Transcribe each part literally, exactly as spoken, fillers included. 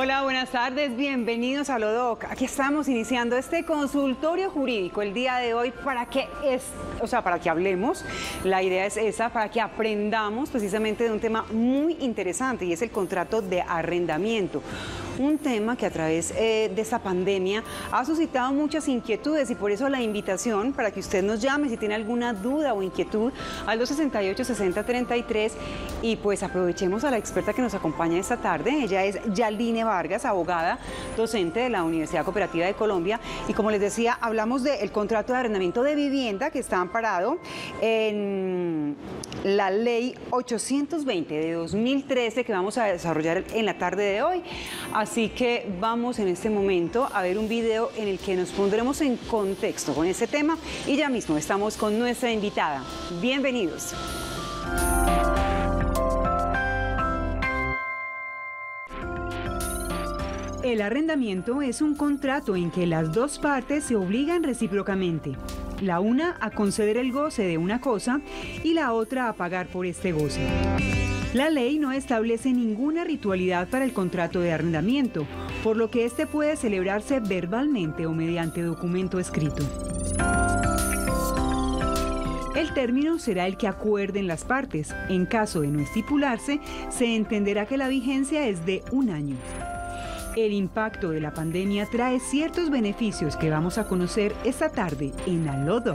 Hola, buenas tardes, bienvenidos a Lodoc. Aquí estamos iniciando este consultorio jurídico el día de hoy para que es, o sea, para que hablemos. La idea es esa, para que aprendamos precisamente de un tema muy interesante y es el contrato de arrendamiento. Un tema que a través eh, de esta pandemia ha suscitado muchas inquietudes y por eso la invitación para que usted nos llame si tiene alguna duda o inquietud al dos sesenta y ocho, sesenta treinta y tres y pues aprovechemos a la experta que nos acompaña esta tarde. Ella es Yaline Vargas, abogada, docente de la Universidad Cooperativa de Colombia y como les decía, hablamos del contrato de arrendamiento de vivienda que está amparado en la ley ochocientos veinte de dos mil trece que vamos a desarrollar en la tarde de hoy. Así que vamos en este momento a ver un video en el que nos pondremos en contexto con este tema y ya mismo estamos con nuestra invitada. Bienvenidos. El arrendamiento es un contrato en que las dos partes se obligan recíprocamente. La una a conceder el goce de una cosa y la otra a pagar por este goce. La ley no establece ninguna ritualidad para el contrato de arrendamiento, por lo que este puede celebrarse verbalmente o mediante documento escrito. El término será el que acuerden las partes. En caso de no estipularse, se entenderá que la vigencia es de un año. El impacto de la pandemia trae ciertos beneficios que vamos a conocer esta tarde en la Lodoc.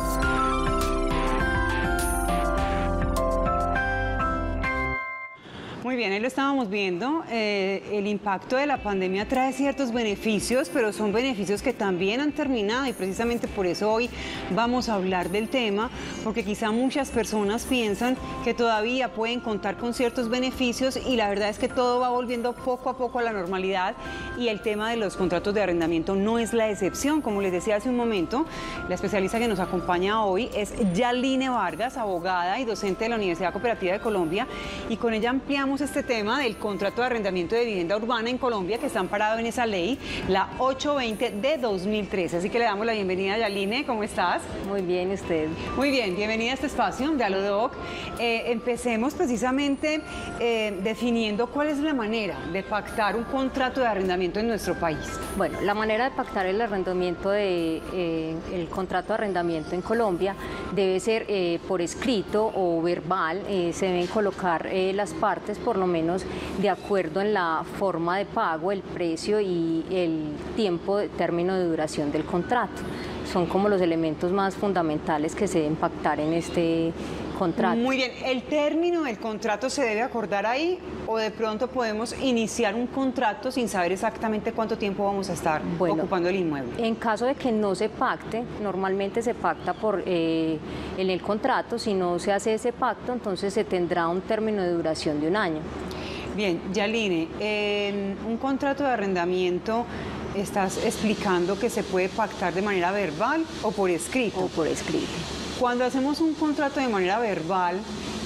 Muy bien, ahí lo estábamos viendo, eh, el impacto de la pandemia trae ciertos beneficios, pero son beneficios que también han terminado y precisamente por eso hoy vamos a hablar del tema, porque quizá muchas personas piensan que todavía pueden contar con ciertos beneficios y la verdad es que todo va volviendo poco a poco a la normalidad y el tema de los contratos de arrendamiento no es la excepción. Como les decía hace un momento, la especialista que nos acompaña hoy es Yaline Vargas, abogada y docente de la Universidad Cooperativa de Colombia y con ella ampliamos este tema del contrato de arrendamiento de vivienda urbana en Colombia que está amparado en esa ley, la ochocientos veinte de dos mil trece. Así que le damos la bienvenida a Yaline. ¿Cómo estás? Muy bien, ¿usted? Muy bien, bienvenida a este espacio de Lodoc. Eh, empecemos precisamente eh, definiendo cuál es la manera de pactar un contrato de arrendamiento en nuestro país. Bueno, la manera de pactar el arrendamiento de eh, el contrato de arrendamiento en Colombia debe ser eh, por escrito o verbal. Eh, se deben colocar eh, las partes por lo menos de acuerdo en la forma de pago, el precio y el tiempo, de término de duración del contrato. Son como los elementos más fundamentales que se deben pactar en este contrato. Muy bien, ¿el término del contrato se debe acordar ahí o de pronto podemos iniciar un contrato sin saber exactamente cuánto tiempo vamos a estar bueno, ocupando el inmueble? En caso de que no se pacte, normalmente se pacta por, eh, en el contrato. Si no se hace ese pacto, entonces se tendrá un término de duración de un año. Bien, Yaline, en un contrato de arrendamiento estás explicando que se puede pactar de manera verbal o por escrito. O por escrito. Cuando hacemos un contrato de manera verbal,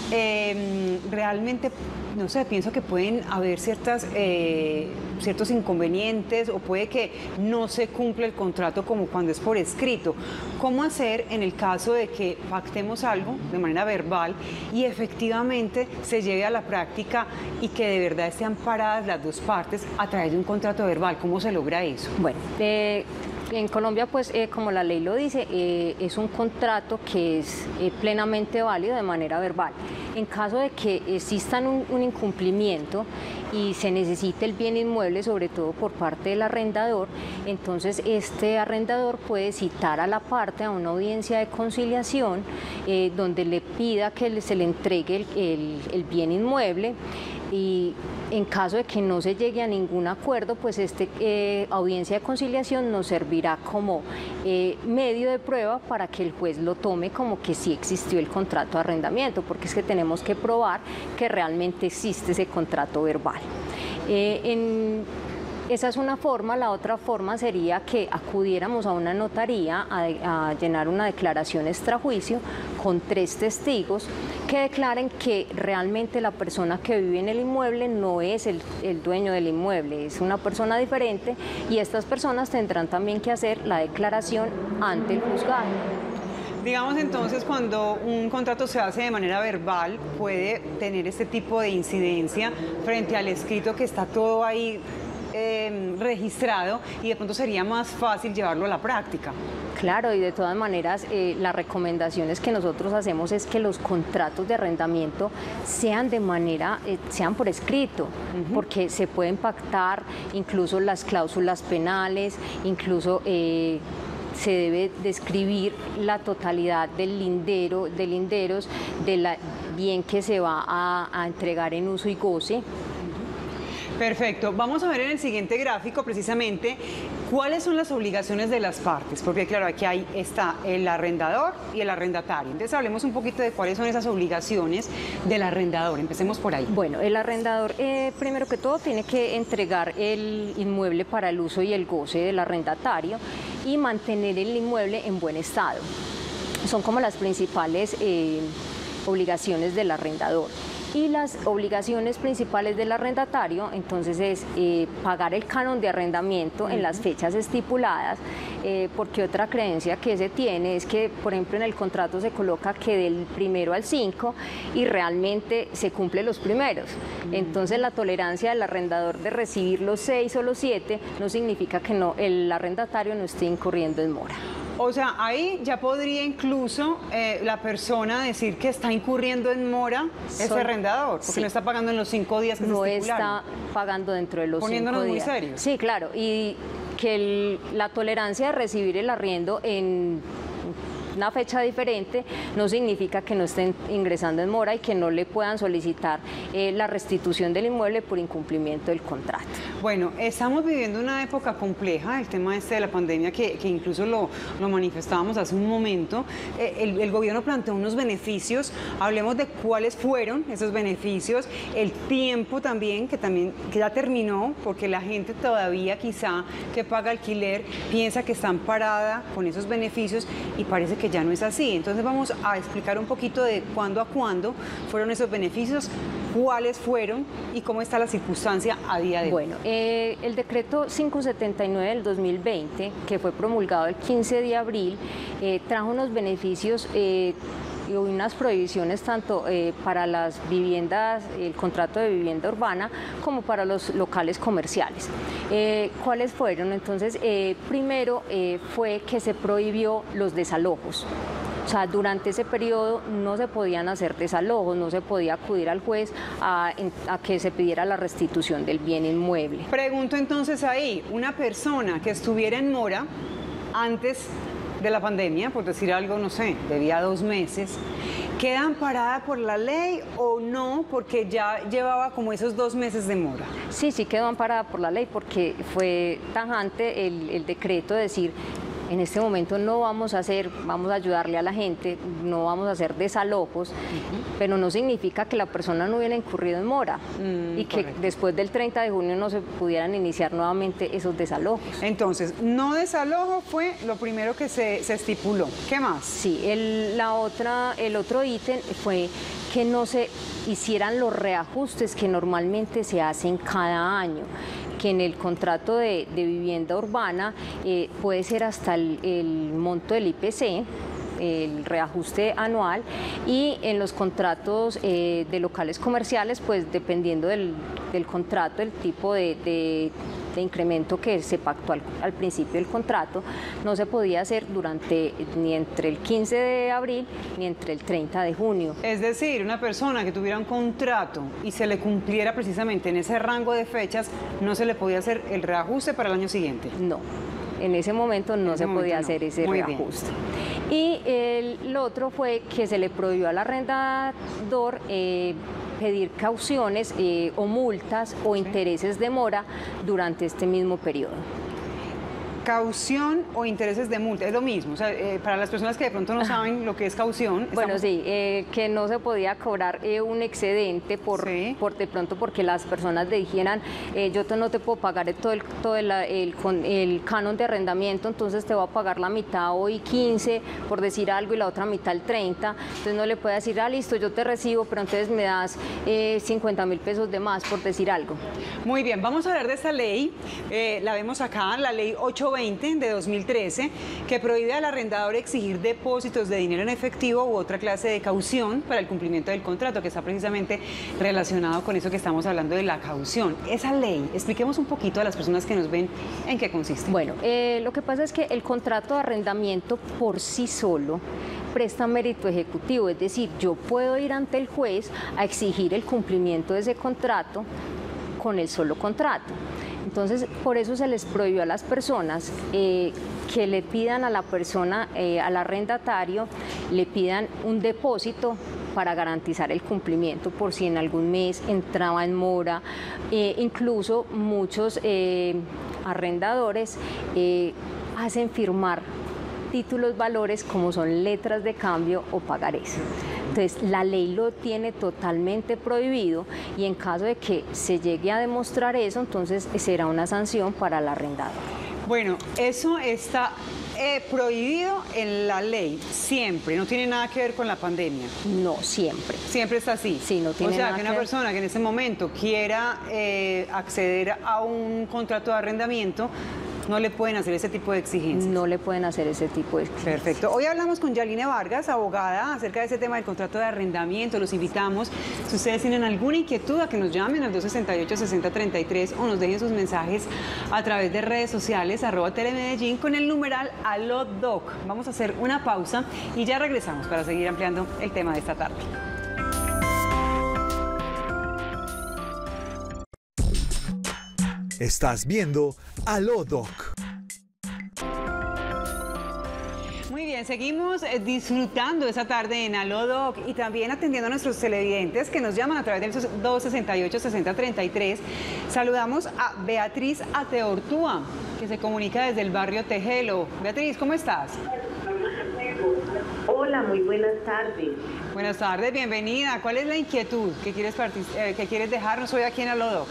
eh, realmente, no sé, pienso que pueden haber ciertas, eh, ciertos inconvenientes o puede que no se cumpla el contrato como cuando es por escrito. ¿Cómo hacer en el caso de que pactemos algo de manera verbal y efectivamente se lleve a la práctica y que de verdad estén amparadas las dos partes a través de un contrato verbal? ¿Cómo se logra eso? Bueno, eh... en Colombia, pues, eh, como la ley lo dice, eh, es un contrato que es eh, plenamente válido de manera verbal. En caso de que exista un, un incumplimiento y se necesite el bien inmueble, sobre todo por parte del arrendador, entonces este arrendador puede citar a la parte a una audiencia de conciliación eh, donde le pida que se le entregue el, el, el bien inmueble. Y en caso de que no se llegue a ningún acuerdo, pues esta eh, audiencia de conciliación nos servirá como eh, medio de prueba para que el juez lo tome como que sí existió el contrato de arrendamiento, porque es que tenemos que probar que realmente existe ese contrato verbal. Eh, en, Esa es una forma. La otra forma sería que acudiéramos a una notaría a, a llenar una declaración extrajuicio con tres testigos que declaren que realmente la persona que vive en el inmueble no es el, el dueño del inmueble, es una persona diferente y estas personas tendrán también que hacer la declaración ante el juzgado. Digamos entonces, cuando un contrato se hace de manera verbal, puede tener este tipo de incidencia frente al escrito que está todo ahí eh, registrado y de pronto sería más fácil llevarlo a la práctica. Claro, y de todas maneras, eh, las recomendaciones que nosotros hacemos es que los contratos de arrendamiento sean de manera, eh, sean por escrito, uh-huh. porque se pueden pactar incluso las cláusulas penales, incluso eh, se debe describir la totalidad del lindero, de linderos, del bien que se va a, a entregar en uso y goce. Perfecto. Vamos a ver en el siguiente gráfico precisamente cuáles son las obligaciones de las partes, porque claro, aquí hay, está el arrendador y el arrendatario. Entonces hablemos un poquito de cuáles son esas obligaciones del arrendador. Empecemos por ahí. Bueno, el arrendador eh, primero que todo tiene que entregar el inmueble para el uso y el goce del arrendatario y mantener el inmueble en buen estado. Son como las principales eh, obligaciones del arrendador. Y las obligaciones principales del arrendatario, entonces, es eh, pagar el canon de arrendamiento en las fechas estipuladas, eh, porque otra creencia que se tiene es que, por ejemplo, en el contrato se coloca que del primero al cinco y realmente se cumple los primeros. Entonces, la tolerancia del arrendador de recibir los seis o los siete no significa que no, el arrendatario no esté incurriendo en mora. O sea, ahí ya podría incluso eh, la persona decir que está incurriendo en mora ese Son, arrendador, porque sí. no está pagando en los cinco días que no se estipularon. No está pagando dentro de los Poniéndonos cinco días. muy serios. Sí, claro, y que el, la tolerancia de recibir el arriendo en una fecha diferente no significa que no estén ingresando en mora y que no le puedan solicitar eh, la restitución del inmueble por incumplimiento del contrato. Bueno, estamos viviendo una época compleja, el tema este de la pandemia que, que incluso lo, lo manifestábamos hace un momento. Eh, el, el gobierno planteó unos beneficios, hablemos de cuáles fueron esos beneficios, el tiempo también, que también que ya terminó, porque la gente todavía quizá que paga alquiler piensa que está amparada con esos beneficios y parece que que ya no es así. Entonces vamos a explicar un poquito de cuándo a cuándo fueron esos beneficios, cuáles fueron y cómo está la circunstancia a día de hoy. Bueno, eh, el decreto quinientos setenta y nueve del dos mil veinte, que fue promulgado el quince de abril, eh, trajo unos beneficios eh, y unas prohibiciones tanto eh, para las viviendas, el contrato de vivienda urbana, como para los locales comerciales. Eh, ¿Cuáles fueron? Entonces, eh, primero eh, fue que se prohibió los desalojos. O sea, durante ese periodo no se podían hacer desalojos, no se podía acudir al juez a, a que se pidiera la restitución del bien inmueble. Pregunto entonces ahí, una persona que estuviera en mora antes de la pandemia, por decir algo, no sé, debía dos meses, ¿queda amparada por la ley o no? Porque ya llevaba como esos dos meses de mora. Sí, sí quedó amparada por la ley porque fue tajante el, el decreto de decir, en este momento no vamos a hacer, vamos a ayudarle a la gente, no vamos a hacer desalojos, uh-huh. pero no significa que la persona no hubiera incurrido en mora mm, y que correcto. Después del treinta de junio no se pudieran iniciar nuevamente esos desalojos. Entonces, no desalojo fue lo primero que se, se estipuló. ¿Qué más? Sí, el, la otra, el otro ítem fue que no se hicieran los reajustes que normalmente se hacen cada año, que en el contrato de, de vivienda urbana eh, puede ser hasta el, el monto del I P C, el reajuste anual, y en los contratos eh, de locales comerciales, pues dependiendo del, del contrato, el tipo de, de, de incremento que se pactó al, al principio del contrato, no se podía hacer durante ni entre el quince de abril ni entre el treinta de junio. Es decir, una persona que tuviera un contrato y se le cumpliera precisamente en ese rango de fechas, no se le podía hacer el reajuste para el año siguiente. No. En ese momento no ese se podía momento no. hacer ese Muy reajuste. Bien. Y el otro fue que se le prohibió al arrendador eh, pedir cauciones eh, o multas o sí. intereses de mora durante este mismo periodo. Caución o intereses de multa, es lo mismo, o sea, eh, para las personas que de pronto no saben lo que es caución. Bueno, estamos... sí, eh, que no se podía cobrar eh, un excedente por, sí. por de pronto porque las personas dijeran, eh, yo te, no te puedo pagar todo, el, todo el, el, el canon de arrendamiento, entonces te voy a pagar la mitad hoy quince, por decir algo, y la otra mitad el treinta, entonces no le puede decir, ah, listo, yo te recibo, pero entonces me das eh, cincuenta mil pesos de más, por decir algo. Muy bien, vamos a hablar de esta ley, eh, la vemos acá, la ley ocho veinte de dos mil trece que prohíbe al arrendador exigir depósitos de dinero en efectivo u otra clase de caución para el cumplimiento del contrato, que está precisamente relacionado con eso que estamos hablando de la caución. Esa ley, expliquemos un poquito a las personas que nos ven en qué consiste. Bueno, eh, lo que pasa es que el contrato de arrendamiento por sí solo presta mérito ejecutivo, es decir, yo puedo ir ante el juez a exigir el cumplimiento de ese contrato con el solo contrato. Entonces, por eso se les prohibió a las personas eh, que le pidan a la persona, eh, al arrendatario, le pidan un depósito para garantizar el cumplimiento por si en algún mes entraba en mora. Eh, incluso muchos eh, arrendadores eh, hacen firmar títulos valores como son letras de cambio o pagarés. Entonces, la ley lo tiene totalmente prohibido y en caso de que se llegue a demostrar eso, entonces será una sanción para el arrendador. Bueno, eso está eh, prohibido en la ley, siempre, no tiene nada que ver con la pandemia. No, siempre. Siempre está así. Sí, no tiene O sea, nada que una que ver. persona que en este momento quiera eh, acceder a un contrato de arrendamiento, no le pueden hacer ese tipo de exigencias. No le pueden hacer ese tipo de exigencias. Perfecto. Hoy hablamos con Yaline Vargas, abogada, acerca de ese tema del contrato de arrendamiento. Los invitamos, si ustedes tienen alguna inquietud, a que nos llamen al dos sesenta y ocho, sesenta treinta y tres o nos dejen sus mensajes a través de redes sociales, arroba Telemedellín, con el numeral ALODOC. Vamos a hacer una pausa y ya regresamos para seguir ampliando el tema de esta tarde. Estás viendo Aló Doc. Muy bien, seguimos eh, disfrutando esa tarde en Aló Doc y también atendiendo a nuestros televidentes que nos llaman a través del dos sesenta y ocho, sesenta treinta y tres. Saludamos a Beatriz Ateortúa, que se comunica desde el barrio Tejelo. Beatriz, ¿cómo estás? Hola, muy buenas tardes. Buenas tardes, bienvenida. ¿Cuál es la inquietud que quieres, eh, que quieres dejarnos hoy aquí en Aló Doc?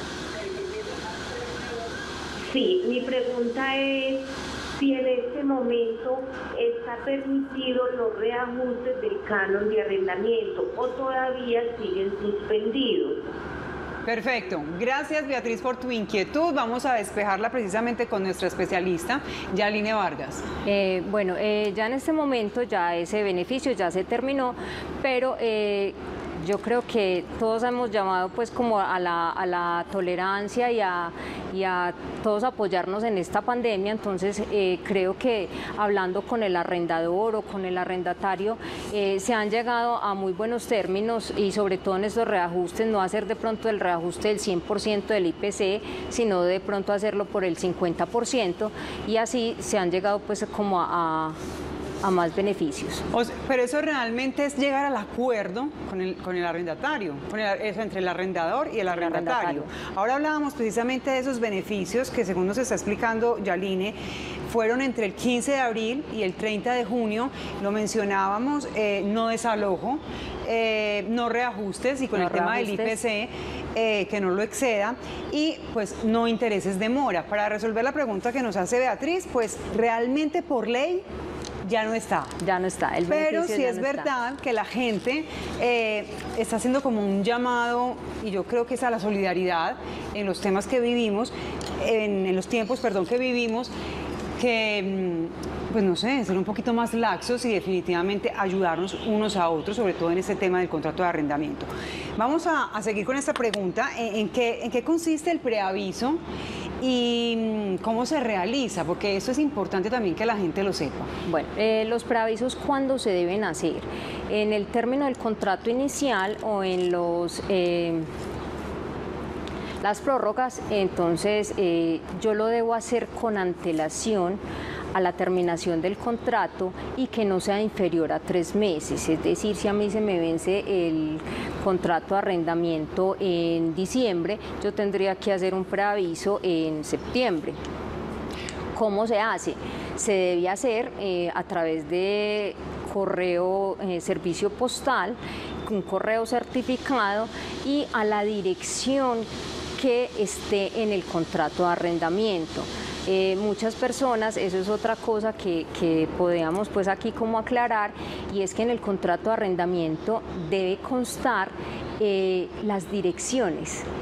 Sí, mi pregunta es si en este momento está permitido los reajustes del canon de arrendamiento o todavía siguen suspendidos. Perfecto. Gracias, Beatriz, por tu inquietud. Vamos a despejarla precisamente con nuestra especialista, Yaline Vargas. Eh, bueno, eh, ya en este momento ya ese beneficio ya se terminó, pero eh, yo creo que todos hemos llamado pues como a la, a la tolerancia y a, y a todos apoyarnos en esta pandemia, entonces eh, creo que hablando con el arrendador o con el arrendatario eh, se han llegado a muy buenos términos y sobre todo en estos reajustes, no hacer de pronto el reajuste del cien por ciento del I P C, sino de pronto hacerlo por el cincuenta por ciento y así se han llegado pues como a... a a más beneficios. O sea, pero eso realmente es llegar al acuerdo con el, con el arrendatario, con el, eso entre el arrendador y el arrendatario. arrendatario. Ahora hablábamos precisamente de esos beneficios que, según nos está explicando Yaline, fueron entre el quince de abril y el treinta de junio, lo mencionábamos, eh, no desalojo, eh, no reajustes y con no el tema del I P C, eh, que no lo exceda y pues no intereses de mora. Para resolver la pregunta que nos hace Beatriz, pues realmente por ley ya no está. Ya no está. El Pero sí ya es no verdad está. que la gente eh, está haciendo como un llamado, y yo creo que es a la solidaridad en los temas que vivimos, en, en los tiempos, perdón, que vivimos, que, pues no sé, ser un poquito más laxos y definitivamente ayudarnos unos a otros, sobre todo en este tema del contrato de arrendamiento. Vamos a, a seguir con esta pregunta, ¿en, en, qué, ¿en qué consiste el preaviso y cómo se realiza? Porque eso es importante también que la gente lo sepa. Bueno, eh, los preavisos, ¿cuándo se deben hacer? En el término del contrato inicial o en los... Eh, las prórrogas, entonces eh, yo lo debo hacer con antelación a la terminación del contrato y que no sea inferior a tres meses. Es decir, si a mí se me vence el contrato de arrendamiento en diciembre, yo tendría que hacer un preaviso en septiembre. ¿Cómo se hace? Se debe hacer eh, a través de correo, eh, servicio postal, un correo certificado y a la dirección que esté en el contrato de arrendamiento. Eh, muchas personas, eso es otra cosa que, que podríamos pues aquí como aclarar, y es que en el contrato de arrendamiento debe constar eh, las direcciones.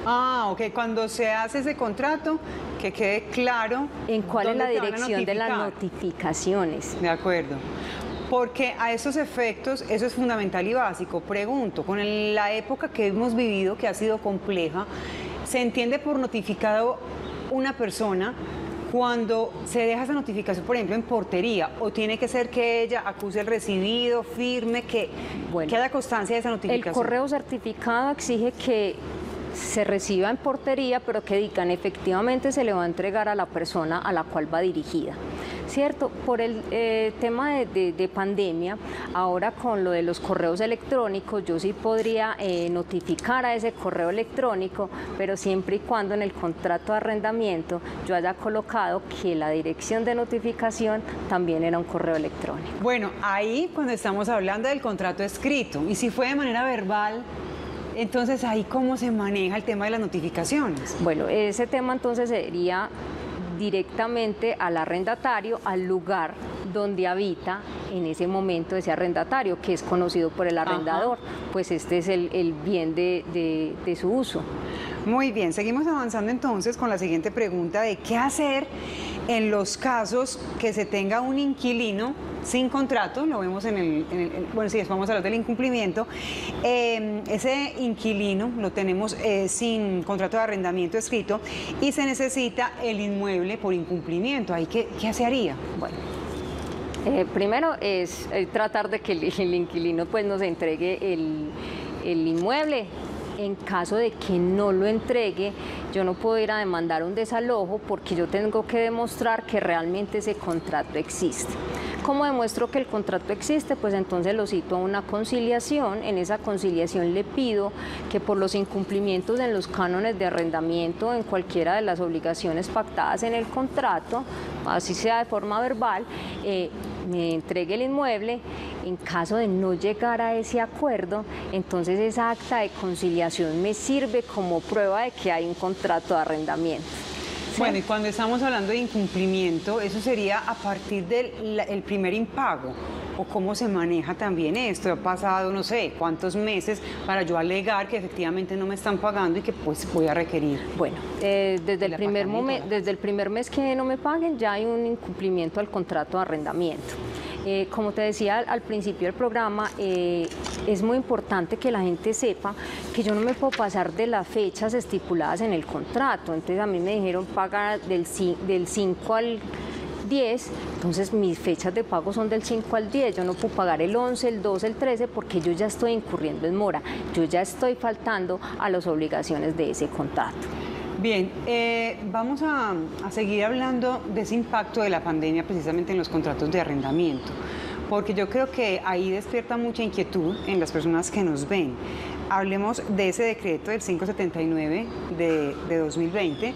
Ah, ok, cuando se hace ese contrato, que quede claro en cuál es la dónde te van a dirección de las notificar. notificaciones. De acuerdo. Porque a esos efectos, eso es fundamental y básico. Pregunto, con el- la época que hemos vivido, que ha sido compleja, ¿se entiende por notificado una persona cuando se deja esa notificación, por ejemplo, en portería? ¿O tiene que ser que ella acuse el recibido, firme, que, Bueno, que haya constancia de esa notificación? El correo certificado exige que se reciba en portería, pero que digan efectivamente se le va a entregar a la persona a la cual va dirigida. ¿Cierto? Por el eh, tema de, de, de pandemia, ahora con lo de los correos electrónicos, yo sí podría eh, notificar a ese correo electrónico, pero siempre y cuando en el contrato de arrendamiento yo haya colocado que la dirección de notificación también era un correo electrónico. Bueno, ahí cuando estamos hablando del contrato escrito, y si fue de manera verbal, entonces ahí cómo se maneja el tema de las notificaciones. Bueno, ese tema entonces sería directamente al arrendatario, al lugar donde habita en ese momento ese arrendatario, que es conocido por el arrendador. Ajá. Pues este es el, el bien de, de, de su uso. Muy bien, seguimos avanzando entonces con la siguiente pregunta de qué hacer en los casos que se tenga un inquilino sin contrato, lo vemos en el, en el bueno, sí, vamos a hablar del incumplimiento. Eh, ese inquilino lo tenemos eh, sin contrato de arrendamiento escrito y se necesita el inmueble por incumplimiento. ¿Ahí qué, qué se haría? Bueno, eh, primero es eh, tratar de que el, el inquilino pues nos entregue el, el inmueble. En caso de que no lo entregue, yo no puedo ir a demandar un desalojo porque yo tengo que demostrar que realmente ese contrato existe. ¿Cómo demuestro que el contrato existe? Pues entonces lo cito a una conciliación. En esa conciliación le pido que por los incumplimientos en los cánones de arrendamiento, en cualquiera de las obligaciones pactadas en el contrato, así sea de forma verbal, eh, me entregue el inmueble. En caso de no llegar a ese acuerdo, entonces esa acta de conciliación me sirve como prueba de que hay un contrato de arrendamiento. ¿Sí? Bueno, y cuando estamos hablando de incumplimiento, eso sería a partir del el primer impago. ¿O cómo se maneja también esto? Ha pasado, no sé, cuántos meses para yo alegar que efectivamente no me están pagando y que pues voy a requerir. Bueno, eh, desde, el primer momento, desde el primer mes que no me paguen ya hay un incumplimiento al contrato de arrendamiento. Eh, como te decía al, al principio del programa, eh, es muy importante que la gente sepa que yo no me puedo pasar de las fechas estipuladas en el contrato. Entonces a mí me dijeron pagar del, del cinco al diez, entonces mis fechas de pago son del cinco al diez, yo no puedo pagar el once, el doce, el trece porque yo ya estoy incurriendo en mora, yo ya estoy faltando a las obligaciones de ese contrato. Bien, eh, vamos a, a seguir hablando de ese impacto de la pandemia precisamente en los contratos de arrendamiento, porque yo creo que ahí despierta mucha inquietud en las personas que nos ven. Hablemos de ese decreto del quinientos setenta y nueve de, de dos mil veinte,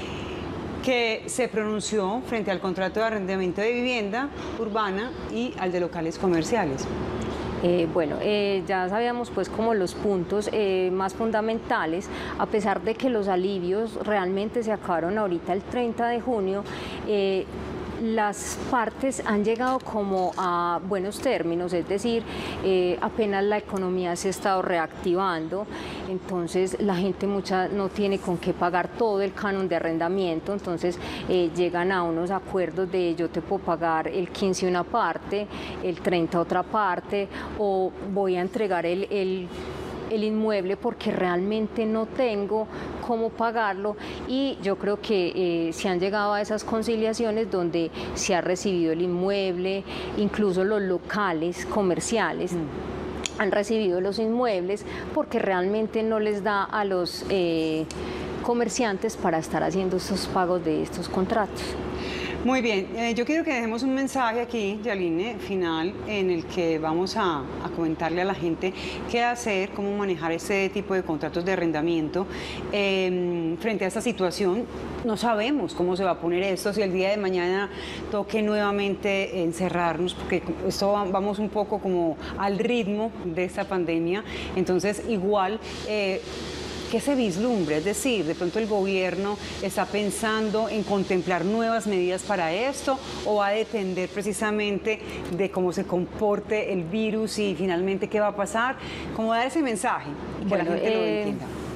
que se pronunció frente al contrato de arrendamiento de vivienda urbana y al de locales comerciales. Eh, bueno, eh, ya sabíamos pues como los puntos eh, más fundamentales, a pesar de que los alivios realmente se acabaron ahorita el treinta de junio, eh, las partes han llegado como a buenos términos, es decir, eh, apenas la economía se ha estado reactivando, entonces la gente mucha no tiene con qué pagar todo el canon de arrendamiento, entonces eh, llegan a unos acuerdos de yo te puedo pagar el quince una parte, el treinta otra parte, o voy a entregar el, el el inmueble porque realmente no tengo cómo pagarlo, y yo creo que eh, se han llegado a esas conciliaciones donde se ha recibido el inmueble, incluso los locales comerciales mm. han recibido los inmuebles porque realmente no les da a los eh, comerciantes para estar haciendo estos pagos de estos contratos. Muy bien, eh, yo quiero que dejemos un mensaje aquí, Yaline, final, en el que vamos a, a comentarle a la gente qué hacer, cómo manejar este tipo de contratos de arrendamiento eh, frente a esta situación. No sabemos cómo se va a poner esto, si el día de mañana toque nuevamente encerrarnos, porque esto va, vamos un poco como al ritmo de esta pandemia, entonces igual... Eh, ¿Qué se vislumbra? Es decir, de pronto el gobierno está pensando en contemplar nuevas medidas para esto, o va a depender precisamente de cómo se comporte el virus y finalmente qué va a pasar. ¿Cómo dar ese mensaje? Que bueno, la gente eh, lo entienda.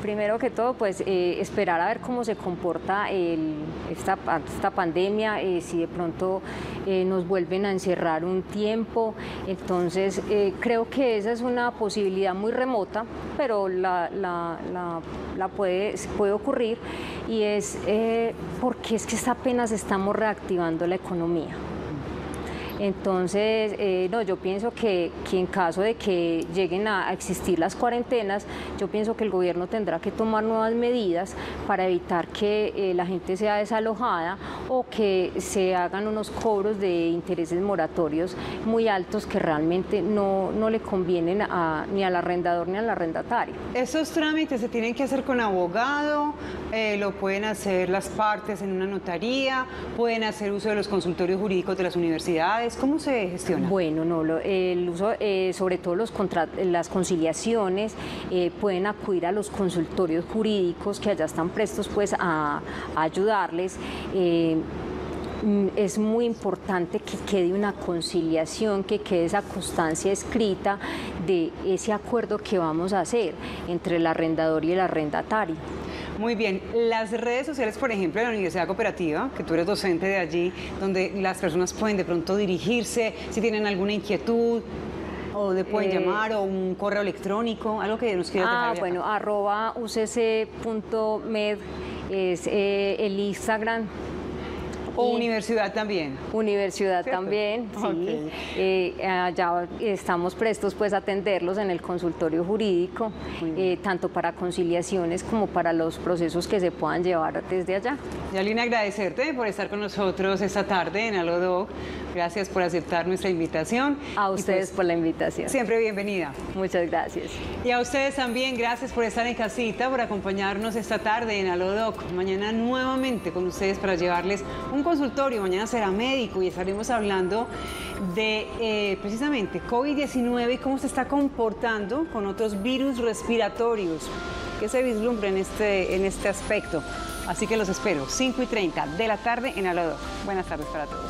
primero que todo, pues eh, esperar a ver cómo se comporta el, esta, esta pandemia, eh, si de pronto eh, nos vuelven a encerrar un tiempo. Entonces, eh, creo que esa es una posibilidad muy remota, pero la, la, la, la puede, puede ocurrir, y es eh, porque es que apenas estamos reactivando la economía. Entonces, eh, no, yo pienso que, que en caso de que lleguen a existir las cuarentenas, yo pienso que el gobierno tendrá que tomar nuevas medidas para evitar que eh, la gente sea desalojada o que se hagan unos cobros de intereses moratorios muy altos que realmente no, no le convienen a, ni al arrendador ni al arrendatario. ¿Esos trámites se tienen que hacer con abogado? Eh, ¿Lo pueden hacer las partes en una notaría? ¿Pueden hacer uso de los consultorios jurídicos de las universidades? ¿Cómo se gestiona? Bueno, no, lo, el uso, eh, sobre todo los las conciliaciones, eh, pueden acudir a los consultorios jurídicos que allá están prestos pues a, a ayudarles. Eh, Es muy importante que quede una conciliación, que quede esa constancia escrita de ese acuerdo que vamos a hacer entre el arrendador y el arrendatario. Muy bien, las redes sociales, por ejemplo, de la Universidad Cooperativa, que tú eres docente de allí, donde las personas pueden de pronto dirigirse, si tienen alguna inquietud, o le pueden eh, llamar, o un correo electrónico, algo que nos quieras dejar. Ah, bueno, arroba u c c punto med es eh, el Instagram. O universidad también. Universidad ¿Cierto? También, sí. Okay. Eh, allá estamos prestos pues a atenderlos en el consultorio jurídico, eh, tanto para conciliaciones como para los procesos que se puedan llevar desde allá. Yalina, agradecerte por estar con nosotros esta tarde en Aló Doc. Gracias por aceptar nuestra invitación. A ustedes pues, por la invitación. Siempre bienvenida. Muchas gracias. Y a ustedes también, gracias por estar en casita, por acompañarnos esta tarde en Aló Doc. Mañana nuevamente con ustedes para llevarles un consultorio. Mañana será médico y estaremos hablando de eh, precisamente COVID diecinueve y cómo se está comportando con otros virus respiratorios que se vislumbra en este, en este aspecto. Así que los espero, cinco y treinta de la tarde en Aló Doc. Buenas tardes para todos.